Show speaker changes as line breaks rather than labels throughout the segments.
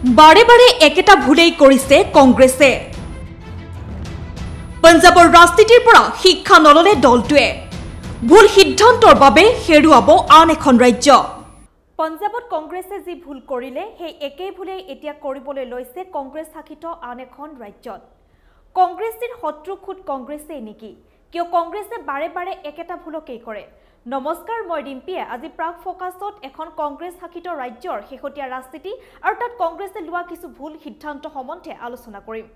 বাৰে বাৰে একেটা ভুলেই কৰিছে কংগ্ৰেছে। পঞ্জাবৰ ৰাজনীতিৰ পৰা শিক্ষা নললে দলটোৱে ভুল সিদ্ধান্তৰ বাবে হেৰুৱাব আন এখন ৰাজ্য। পঞ্জাবত কংগ্ৰেছে যি ভুল কৰিলে সেই একেই ভুলেই এতিয়া কৰিবলৈ লৈছে কংগ্ৰেছ শাসিত আন এখন ৰাজ্যত। কংগ্ৰেছৰ শত্ৰু খুদ কংগ্ৰেছেই নেকি? কিয় কংগ্ৰেছে বাৰে বাৰে একেটা ভুলকেই কৰে? নমস্কাৰ, মই ৰিম্পিয়ে আজি প্ৰাগ ফোকাছত এখন কংগ্ৰেছ শাসিত ৰাজ্যৰ শেহতীয়া ৰাজনীতি আৰু তাত কংগ্ৰেছে লোৱা কিছু ভুল সিদ্ধান্ত সম্বন্ধে আলোচনা কৰিম।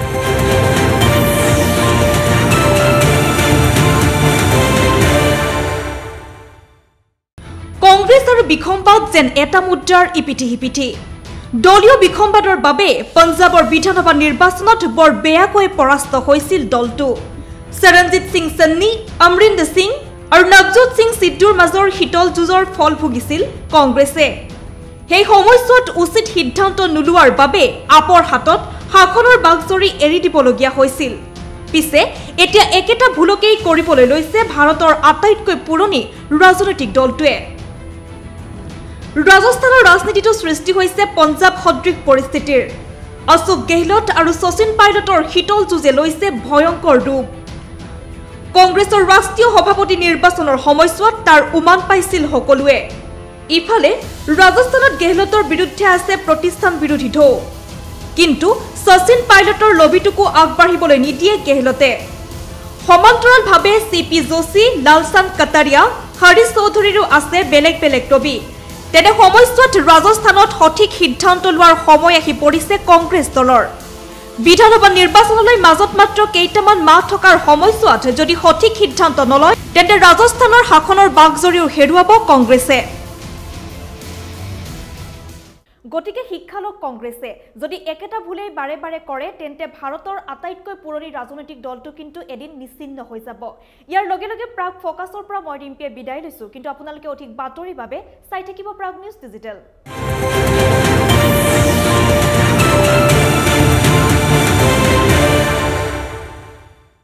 কংগ্ৰেছ আৰু বিসম্বাদ যেন এটা মুদ্ৰাৰ ইপিঠি সিপিঠি। দলীয় বিসম্বাদৰ বাবে পঞ্জাবৰ বিধানসভা নিৰ্বাচনত বৰ বেয়াকৈ পৰাস্ত হৈছিল দলটো। চৰণজিৎ সিং সন্নী, অমৰিন্দৰ সিং আৰু নৱজোৎ সিং সিদ্ধুৰ মাজৰ শীতল যুঁজৰ ফল ভুগিছিল কংগ্ৰেছে। সেই সময়ছোৱাত উচিত সিদ্ধান্ত নোলোৱাৰ বাবে আপৰ হাতত শাসনৰ বাগজৰি এৰি দিবলগীয়া হৈছিল। পিছে এতিয়া একেটা ভুলকেই কৰিবলৈ লৈছে ভাৰতৰ আটাইতকৈ পুৰণি ৰাজনৈতিক দলটোৱে। ৰাজস্থানৰ ৰাজনীতিটো সৃষ্টি হৈছে পঞ্জাব সদৃশ পৰিস্থিতিৰ। অশোক গেহলট আৰু শচীন পাইলটৰ শীতল যুঁজে লৈছে ভয়ংকৰ ৰূপ। কংগ্ৰেছৰ ৰাষ্ট্ৰীয় সভাপতি নিৰ্বাচনৰ সময়ছোৱাত তাৰ উমান পাইছিল সকলোৱে। ইফালে ৰাজস্থানত গেহলটৰ বিৰুদ্ধে আছে প্ৰতিষ্ঠান বিৰোধী ঢৌ, কিন্তু শচীন পাইলটৰ লবিটোকো আগবাঢ়িবলৈ নিদিয়ে গেহলটে। সমান্তৰালভাৱে CP যোশী, লালচান্দ কাটাৰিয়া, হৰিশ চৌধুৰীৰো আছে বেলেগ বেলেগ লবি। তেনে সময়ছোৱাত ৰাজস্থানত সঠিক সিদ্ধান্ত লোৱাৰ সময় আহি পৰিছে কংগ্ৰেছ দলৰ। বিধানসভা নিৰ্বাচনলৈ মাজত মাত্ৰ কেইটামান মাহ থকাৰ সময়ছোৱাত যদি সঠিক সিদ্ধান্ত নলয় তেন্তে ৰাজস্থানৰ শাসনৰ বাগজৰিও হেৰুৱাব কংগ্ৰেছে। গতিকে শিক্ষা লওক কংগ্ৰেছে। যদি একেটা ভুলেই বাৰে বাৰে কৰে তেন্তে ভাৰতৰ আটাইতকৈ পুৰণি ৰাজনৈতিক দলটো কিন্তু এদিন নিশ্চিন্ন হৈ যাব। ইয়াৰ লগে লগে প্ৰাগ ফোকাছৰ পৰা মই ৰিম্পিয়ে বিদায় লৈছো, কিন্তু আপোনালোকে অধিক বাতৰিৰ বাবে চাই থাকিব প্ৰাগ নিউজ ডিজিটেল।